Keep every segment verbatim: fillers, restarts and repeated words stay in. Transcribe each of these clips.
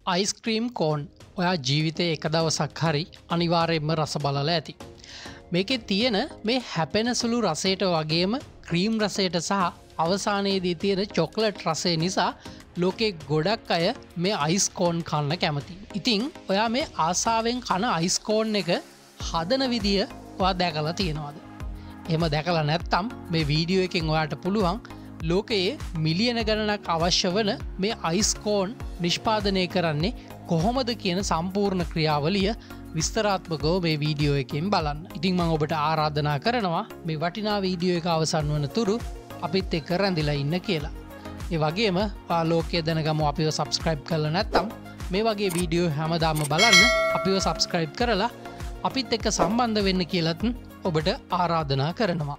Ice cream කෝන් ඔයා ජීවිතය එක දවසක් හරි අනිවාර්යෙන්ම රස බලලා ඇති. මේකේ තියෙන මේ හැපෙන සුළු රසයට වගේම ක්‍රීම් රසයට සහ අවසානයේදී තියෙන චොක්ලට් රසය නිසා ලෝකේ ගොඩක් අය මේ අයිස් කෝන් කන්න කැමතියි. ඉතින් ඔයා මේ ආසාවෙන් කන අයිස් කෝන් එක හදන විදිය ඔයා දැකලා තියෙනවද? එහෙම දැකලා නැත්නම් මේ වීඩියෝ එකෙන් ඔයාට පුළුවන් ලෝකයේ මිලියන ගණනක් අවශ්‍ය වන මේ අයිස් කෝන් නිෂ්පාදනය කරන්නේ කොහොමද කියන සම්පූර්ණ ක්‍රියාවලිය විස්තරාත්මකව මේ වීඩියෝ එකෙන් බලන්න. ඉතින් මම ඔබට ආරාධනා කරනවා මේ වටිනා වීඩියෝ එක අවසන් වන තුරු අපිත් එක්ක රැඳිලා ඉන්න කියලා. ඒ වගේම ඔයා ලෝකයේ දැනගමු අපිව subscribe කරලා නැත්නම් මේ වගේ වීඩියෝ හැමදාම බලන්න අපිව subscribe කරලා අපිත් එක්ක සම්බන්ධ වෙන්න කියලාත් ඔබට ආරාධනා කරනවා.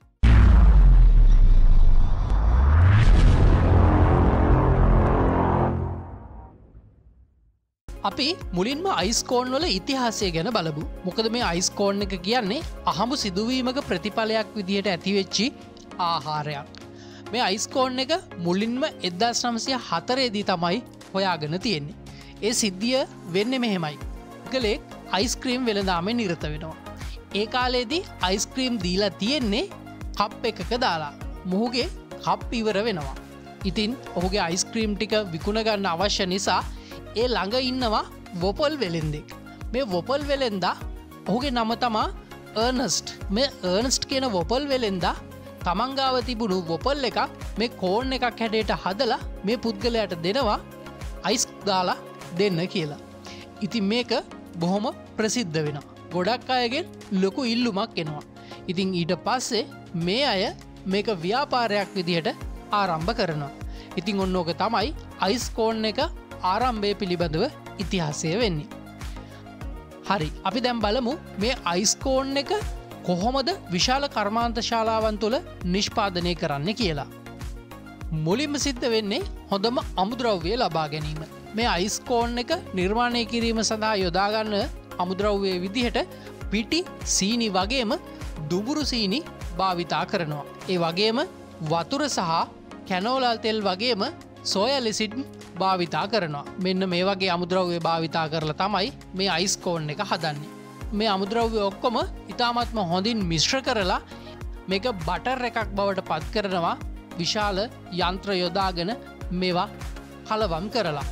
අපි මුලින්ම අයිස් කෝන් වල ඉතිහාසය ගැන බලමු. මොකද මේ අයිස් කෝන් එක කියන්නේ අහඹු සිදුවීමක ප්‍රතිඵලයක් විදිහට ඇතිවෙච්චි ආහාරයක්. මේ අයිස් කෝන් එක මුලින්ම එක්දාස් නවසිය හතර දී තමයි හොයාගෙන තියෙන්නේ. ඒ සිද්ධිය වෙන්නේ මෙහෙමයි. පුද්ගලෙක් අයිස්ක්‍රීම් වෙළඳාමේ නිරත වෙනවා. ඒ කාලේදී අයිස්ක්‍රීම් දීලා තියෙන්නේ කප් එකක දාලා. මොහුගේ කප් ඉවර වෙනවා. ඉතින් ඔහුගේ අයිස්ක්‍රීම් ටික විකුණ ගන්න අවශ්‍ය නිසා ඒ ළඟ ඉන්නවා වොපල් වෙලෙන්දෙක්. මේ වොපල් වෙලෙන්දා ඔහුගේ නම තමා අර්නස්ට්. මේ අර්නස්ට් කියන වොපල් වෙලෙන්දා තමන් ගාව තිබුණු වොපල් එකක් මේ කෝන් එකක් හැඩයට හදලා මේ පුද්ගලයාට දෙනවා අයිස් දාලා දෙන්න කියලා. ඉතින් මේක බොහොම ප්‍රසිද්ධ වෙනවා. ගොඩක් අයගෙන් ලොකු ඉල්ලුමක් එනවා. ඉතින් ඊට පස්සේ මේ අය මේක ව්‍යාපාරයක් විදිහට ආරම්භ කරනවා. ඉතින් ඔන්න ඕක තමයි අයිස් කෝන් එක ආරම්භය පිළිබඳව ඉතිහාසය වෙන්නේ. හරි, අපි දැන් බලමු මේ අයිස් කෝන් එක කොහොමද විශාල කර්මාන්ත ශාලාවන් තුළ නිෂ්පාදනය කරන්න කියලා. මුලින්ම සිද්ධ වෙන්නේ හොඳම අමුද්‍රව්‍ය ලබා ගැනීම. මේ අයිස් කෝන් එක නිර්මාණය කිරීම සඳහා යොදාගන්න අමුද්‍රව්‍යයේ විදිහට පිටි සීනි වගේම දුඹුරු සීනි භාවිතා කරනවා. ඒ වගේම වතුර සහ කැනෝලා තෙල් වගේම සෝයා ලිසිඩ් භාවිතා කරනවා. මෙන්න මේ වගේ අමුද්‍රව්‍ය භාවිතා කරලා තමයි මේ අයිස් කෝන් එක හදන්නේ. මේ අමුද්‍රව්‍ය ඔක්කොම ඉතාමත්ම හොඳින් මිශ්‍ර කරලා මේක බටර් එකක් බවට පත් කරනවා. විශාල යන්ත්‍ර යොදාගෙන මේවා කලවම් කරලා.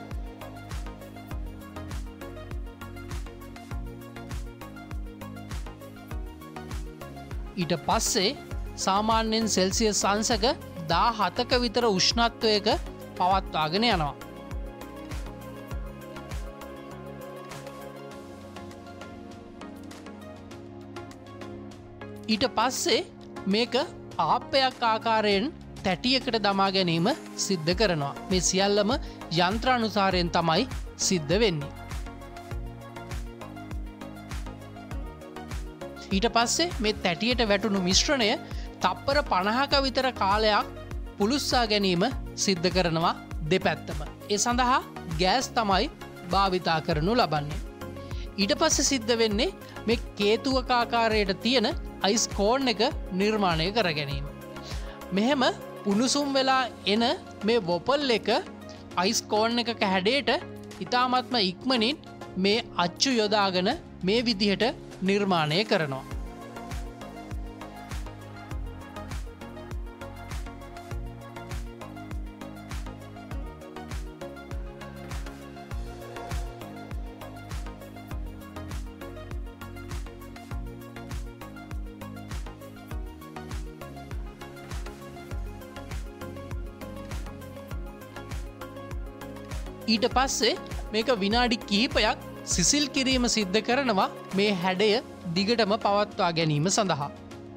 ඊට පස්සේ සාමාන්‍යයෙන් සෙල්සියස් අංශක දාහතක විතර උෂ්ණත්වයක පවත්වාගෙන යනවා. ඊට පස්සේ මේක ආප්පයක් ආකාරයෙන් තැටියකට දමා ගැනීම සිද්ධ කරනවා. මේ සියල්ලම යන්ත්‍රානුසාරයෙන් තමයි සිද්ධ වෙන්නේ. ඊට පස්සේ මේ තැටියට වැටුණු මිශ්‍රණය තප්පර පනහක විතර කාලයක් පුළුස්සා ගැනීම සිද්ධ කරනවා දෙපැත්තම. ඒ සඳහා ගෑස් තමයි භාවිතා කරනු ලබන්නේ. ඊට පස්සේ සිද්ධ වෙන්නේ මේ කේතුවක ආකාරයට තියෙන අයිස් කෝන් එක නිර්මාණය කර ගැනීම. මෙහෙම උණුසුම් වෙලා එන මේ වොපල් එක අයිස් කෝන් එකක හැඩයට ඉතාමත්ම ඉක්මනින් මේ අච්චු යොදාගෙන මේ විදිහට නිර්මාණය කරනවා. ඊට පස්සේ මේක විනාඩි කිහිපයක් සිසිල් කිරීම සිද්ධ කරනවා මේ හැඩය දිගටම පවත්වා ගැනීම සඳහා.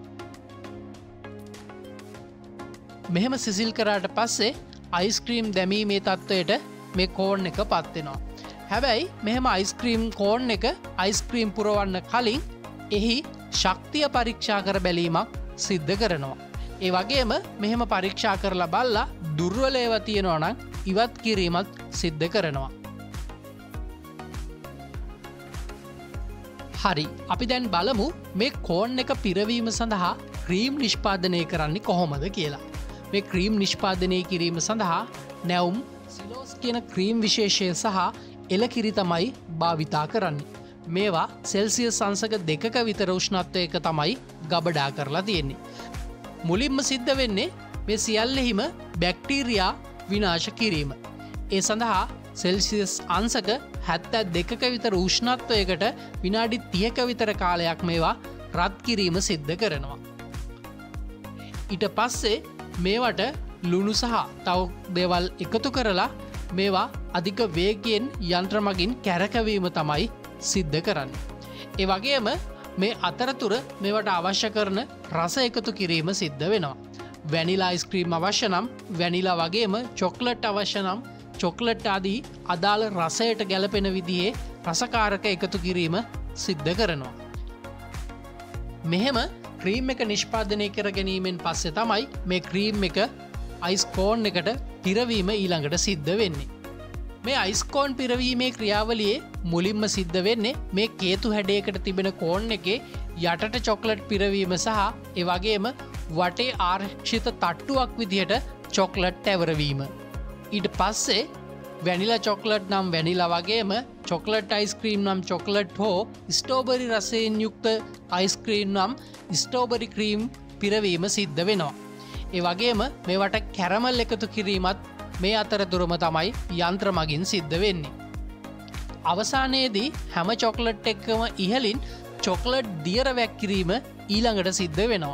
මෙහෙම සිසිල් කරාට පස්සේ අයිස්ක්‍රීම් දැමීමේ තත්ත්වයට මේ කෝන් එක පත් වෙනවා. හැබැයි මෙහෙම අයිස්ක්‍රීම් කෝන් එක අයිස්ක්‍රීම් පුරවන්න කලින් එහි ශක්තිය පරීක්ෂා කර බැලීමක් සිද්ධ කරනවා. ඒ වගේම මෙහෙම පරීක්ෂා කරලා බලලා දුර්වල ඒවා තියෙනවා නම් ඉවත් කිරීමත් සිද්ධ කරනවා. හරි, අපි දැන් බලමු මේ කෝන් එක පිරවීම සඳහා ක්‍රීම් නිෂ්පාදනය කරන්නේ කොහොමද කියලා. මේ ක්‍රීම් නිෂ්පාදනය කිරීම සඳහා නැවුම් සිලෝස් කියන ක්‍රීම් විශේෂය සහ එලකිරි තමයි භාවිතා කරන්නේ. මේවා සෙල්සියස් අංශක දෙකක විතර උෂ්ණත්වයක තමයි ගබඩා කරලා තියෙන්නේ. මුලින්ම සිද්ධ වෙන්නේ මේ සියල්ලෙහිම බැක්ටීරියා විනාශ කිරීම. ඒ සඳහා සෙල්සියස් අංශක හැත්තෑ දෙකක විතර උෂ්ණත්වයකට විනාඩි තිහක විතර කාලයක් මේවා රත් කිරීම සිද්ධ කරනවා. ඊට පස්සේ මේවට ලුණු සහ තව දේවල් එකතු කරලා මේවා අධික වේගයෙන් යන්ත්‍ර මගින් කැරකවීම තමයි සිද්ධ කරන්නේ. ඒ වගේම මේ අතරතුර මේවට අවශ්‍ය කරන රස එකතු කිරීම සිද්ධ වෙනවා. වැනිලා අයිස්ක්‍රීම් අවශ්‍ය නම් වැනිලා වගේම චොක්ලට් අවශ්‍ය නම් චොක්ලට් ආදී අදාළ රසයට ගැලපෙන විදිහේ රසකාරක එකතු කිරීම සිද්ධ කරනවා. මෙහෙම ක්‍රීම් එක නිෂ්පාදනය කර ගැනීමෙන් පස්සේ තමයි මේ ක්‍රීම් එක අයිස්කෝන් එකට පිරවීම ඊළඟට සිද්ධ වෙන්නේ. මේ අයිස්කෝන් පිරවීමේ ක්‍රියාවලියේ මුලින්ම සිද්ධ වෙන්නේ මේ කේතු හැඩයකට තිබෙන කෝන් එකේ යටට චොක්ලට් පිරවීම සහ ඒ වගේම වටේ ආරක්ෂිත තට්ටුවක් විදිහට චොක්ලට් ඇවරවීම. ඊට පස්සේ වැනිලා චොක්ලට් නම් වැනිලා වගේම චොක්ලට් අයිස්ක්‍රීම් නම් චොක්ලට් හෝ ස්ටෝබරි රසයෙන් යුක්ත අයිස්ක්‍රීම් නම් ස්ටෝබරි ක්‍රීම් පිරවීම සිද්ධ වෙනවා. ඒ වගේම මේවට කැරමල් එකතු කිරීමත් මේ අතරතුරම තමයි යන්ත්‍ර මගින් සිද්ධ වෙන්නේ. අවසානයේදී හැම චොක්ලට් එක්කම ඉහලින් චොක්ලට් දියර වැක්කිරීම ඊළඟට සිද්ධ වෙනවා.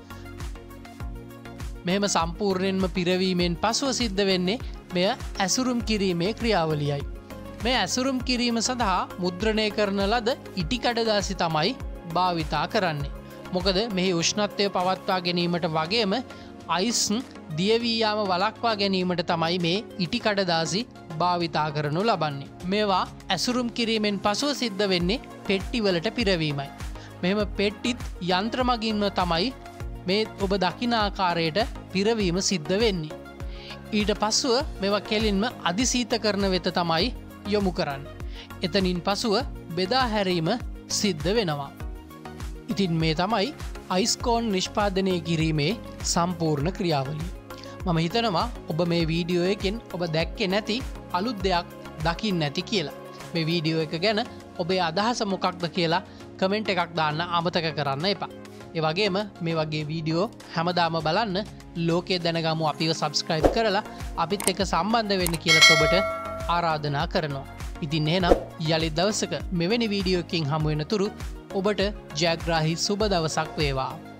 මෙහෙම සම්පූර්ණයෙන්ම පිරවීමෙන් පසුව සිද්ධ වෙන්නේ මෙය ඇසුරුම් කිරීමේ ක්‍රියාවලියයි. මේ ඇසුරුම් කිරීම සඳහා මුද්‍රණය කරන ලද ඉටි කඩදාසි තමයි භාවිතා කරන්නේ. මොකද මෙහි උෂ්ණත්වය පවත්වා ගැනීමට වගේම අයිස් දියවීයාම වලක්වා ගැනීමට තමයි මේ ඉටි කඩදාසි භාවිතා කරනු ලබන්නේ. මේවා ඇසුරුම් කිරීමෙන් පසුව සිද්ධ වෙන්නේ පෙට්ටිවලට පිරවීමයි. මෙහෙම පෙට්ටිත් යන්ත්‍ර මගින්ම තමයි මේ ඔබ දකිනාකාරයට පිරවීම සිද්ධ වෙන්නේ. ඊට පසුව මේවා කෙලින්ම අධිසීත කරන වෙත තමයි යොමු කරන්න. එතනින් පසුව බෙදා හැරීම සිද්ධ වෙනවා. ඉතින් මේ තමයි අයිස්කෝන් නිෂ්පාදනය කිරීමේ සම්පූර්ණ ක්‍රියාවලිය. මම හිතනවා ඔබ මේ වීඩියෝ එකෙන් ඔබ දැක්කේ නැති අලුත් දෙයක් දකින්න නැති කියලා. මේ වීඩියෝ එක ගැන ඔබේ අදහස මොකක්ද කියලා කමෙන්ට් එකක් දාන්න අමතක කරන්න එපා. ඒ වගේම මේ වගේ වීඩියෝ හැමදාම බලන්න ලෝකයේ දැනගමු අපිව සබස්ක්‍රයිබ් කරලා අපිත් එක්ක සම්බන්ධ වෙන්න කියලා ඔබට ආරාධනා කරනවා. ඉතින් එහෙනම් යලිත් දවසක මෙවැනි වීඩියෝ එකකින් හමු වෙන තුරු ඔබට ජයග්‍රාහී සුබ දවසක් වේවා.